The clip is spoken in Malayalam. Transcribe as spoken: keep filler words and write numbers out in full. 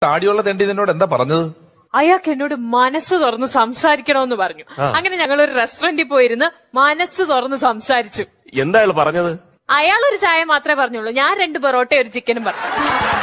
താടിയുള്ള തെണ്ടി നിന്നോട് എന്താ പറഞ്ഞത്? അയാൾക്ക് എന്നോട് മനസ്സ് തുറന്ന് സംസാരിക്കണമെന്ന് പറഞ്ഞു. അങ്ങനെ ഞങ്ങൾ ഒരു റെസ്റ്റോറന്റിൽ പോയിരുന്ന് മനസ്സ് തുറന്ന് സംസാരിച്ചു. എന്താ പറഞ്ഞത്? അയാൾ ഒരു ചായ മാത്രമേ പറഞ്ഞുള്ളൂ, ഞാൻ രണ്ട് പൊറോട്ടയും ഒരു ചിക്കനും പറഞ്ഞു.